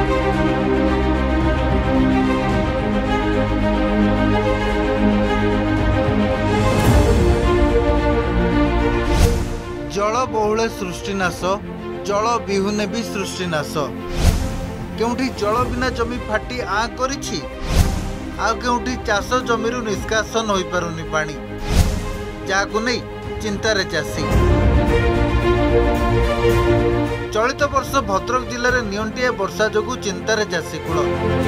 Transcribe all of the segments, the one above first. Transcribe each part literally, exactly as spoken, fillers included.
जल बहुले सृष्टिनाश जल विहुने भी सृष्टिनाश केउठी जल बिना जमी फाटी आ करिछि आ केउठी चाष जमी निष्कासन हो पारुनी पानी जाकु नहीं चिंतार चाषी। चलित वर्ष भद्रक जिले में नियंटिया वर्षा जोगु चिंतार चाषी कूल।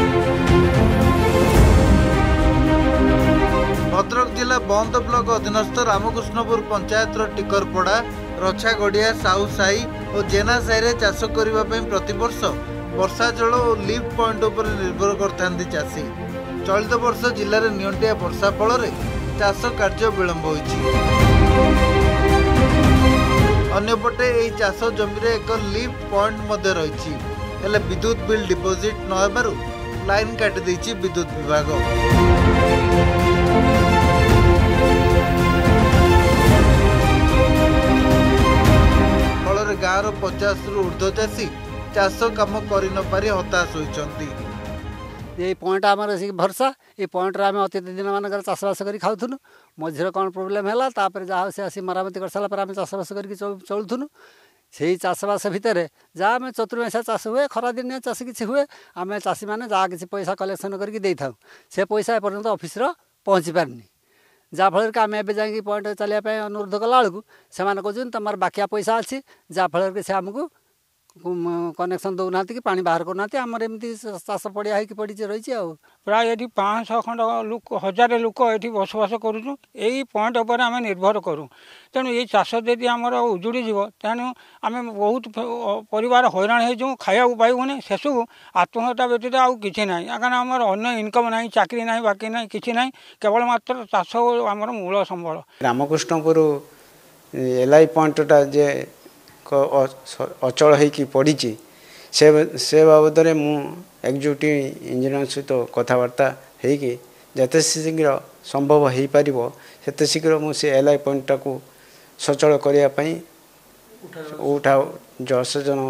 भद्रक जिला बंद ब्लॉक अधीनस्थ रामकृष्णपुर पंचायतर टिकरपड़ा रछागड़िया साहू साही और जेना साही चाष करने प्रतिवर्ष वर्षा जल और लिफ्ट पॉइंट उपर निर्भर करते चाषी। चलित वर्ष जिले में नियंटिया वर्षा फल चाष कार्य विलंब होइछि। अन्यपटे यह चाष जमी एक लिफ्ट पॉइंट मध्य रही हेले विद्युत बिल डिपोजिट न हेबारु लाइन काटी देछि विद्युत विभाग। फल गाँव पचास रु ऊर्ध्व चाषी चाष कम कर हताश होइछन्ति। ये पॉइंट आम भरसा ये पॉइंट आम अतीत दिन मानक चाषबास कर खाऊँ मझे कौन प्रोब्लेम है जहाँ से आसी मरामती कर सारापर आम चाषबास कर चलुनु से चाषबास भितर जहाँ आम चतुर्मासा चाष हुए खरा दिन चाष किसी हुए आम चाषी मैंने जहाँ किसी पैसा कलेक्शन करके था से पैसा एपर्यंत ऑफिस पहुँची पारनी जहाँफल कि आम एवं जा पॉइंट चलने अनुरोध कला बेलू से कहते तुम बाकिया पैसा अच्छी जहाँफल कि आमको कनेक्शन दौना कि पानी बाहर करना आमर एमती चाष पड़िया हो पड़ी रही है। प्राय ये पाँच सौ खंड लोक हजार लोक ये बसवास करूँ यही पॉइंट उपर आम निर्भर करूँ तेणु ये चाष यदि आमर उजुड़ी जीव तेणु आम बहुत परिवार हैरान हो खाया पाइबुनि से सब आत्महत्या व्यतीत आउ कि ना कारण आमर अन्य इनकम ना चाकरी ना बाकी ना कि ना केवल मात्र चाष आमर मूल संबल। रामकृष्णपुर एल आई पॉइंटा जे अचल हो पड़ी से से बाबद में मु एग्जीक्यूटिव इंजीनियर सहित कथबार्ता होते शीघ्र संभव हो पार से शीघ्र मुझे एल आई पॉइंटा को सचल करने उठा जलसेचन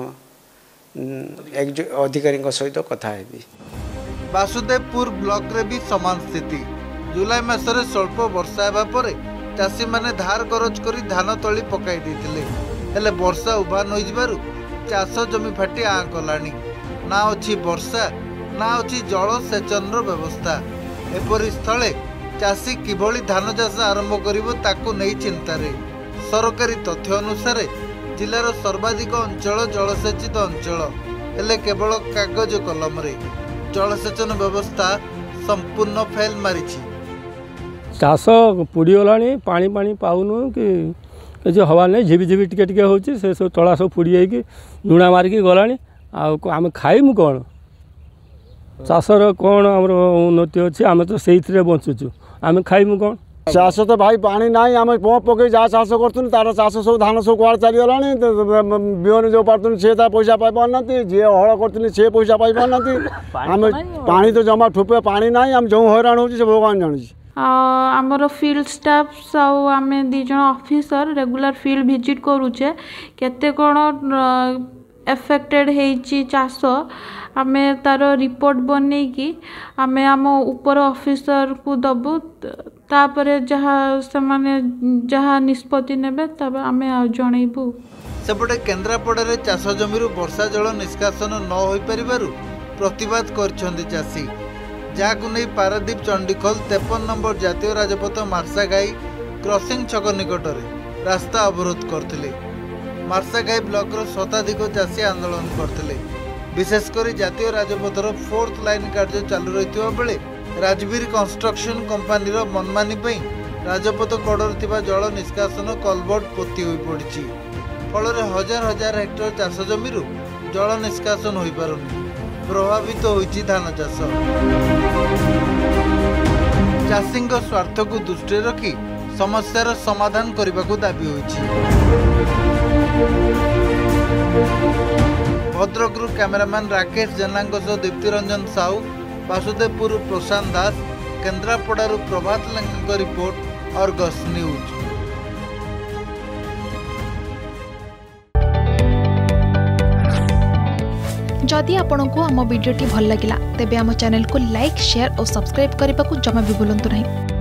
अधिकारी सहित कथा है। वासुदेवपुर ब्लॉक रे भी समान स्थिति जुलाई मासरे स्वल्प वर्षा हेबा परे चाषी माने धार करज करी धान तली पकाई देथिले हेले वर्षा उभान हो चाष जमी फाटी आ कलानी ना अच्छी वर्षा ना अच्छी जल सेचन व्यवस्था एपरी स्थले चाषी किभली धान चाष आरंभ करिवो ताकू नहीं चिंतार। सरकारी तथ्य अनुसार जिलार सर्वाधिक अंचल जलसेचित अंचल हेले केवल कागज कलम रे जलसेचन व्यवस्था संपूर्ण फेल मारी। चाष पुड़ीगला पानी पानी पाऊनु कि जो हवा नहीं झिबी झिबी टिके टिके होची से सब तला सब पुड़ी जाइए लुणा मारिकी गलानी आम खाइमु कौन चाषर कौन आमर उन्नति अच्छी आम तो से बंचुचु आम खाइमु कौन चाष तो भाई पानी ना आम पंप पकई जहाँ चाष कर तार चाष सब धान सब कड़े चलीगला बिहन जो पार्थ सी पैसा पाई पारना जी हल कर सी पैसा पाई पारना आम पानी तो जमा ठोपे पानी ना आम जो हैरान हो भगवान जानी। आमर फील्ड स्टाफ आम दी जन ऑफिसर रेगुलर फील्ड विजिट करूचे केते कौन एफेक्टेड होइछि चाष आम तार रिपोर्ट बने कि आम आम ऊपर ऑफिसर को दबु तापरे जहाँ से माने जहाँ निष्पत्ति नेबे तब आम जनइबू। सेपटे केन्द्रापड़ा चाष जमी वर्षा जल निष्कासन न हो पारिबारु प्रतिवाद करछन्ति चाषी जहाँ नहीं पारादीप चंडीखोल तेपन नंबर जातीय राजपथ मार्साघाई क्रॉसिंग छक निकट में रास्ता अवरोध करते मार्साघाई ब्लॉक शताधिक चाषी आंदोलन करते विशेषकर जातीय राजपथर फोर्थ लाइन कार्य चालू रही बेले राजवीर कंस्ट्रक्शन कंपानी मनमानी राजपथ कड़र जल निष्कासन कलवर्ट पोती हो पड़ी फल हजार हजार हेक्टर चाष जमी जल निष्कासन हो पारुनी प्रभावित होइछि धान चाष। चाषी स्वार्थ को दृष्टि रखी समस्यार समाधान करने को दाबी होइछि। भद्रकरू कैमरामैन राकेश जेना दीप्ति रंजन साहू वासुदेवपुर प्रशांत दास केन्द्रापड़ारू Prabhat Lanka report Argus news. जदि आपंक आम भिडी भल लगा तेब आम चैनल को लाइक शेयर और सब्सक्राइब करने को जमा भी भूलु नहीं।